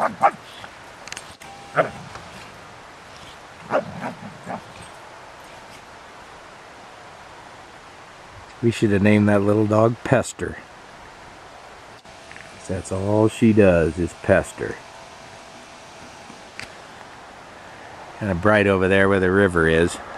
We should have named that little dog Pester. That's all she does is pester. Kind of bright over there where the river is.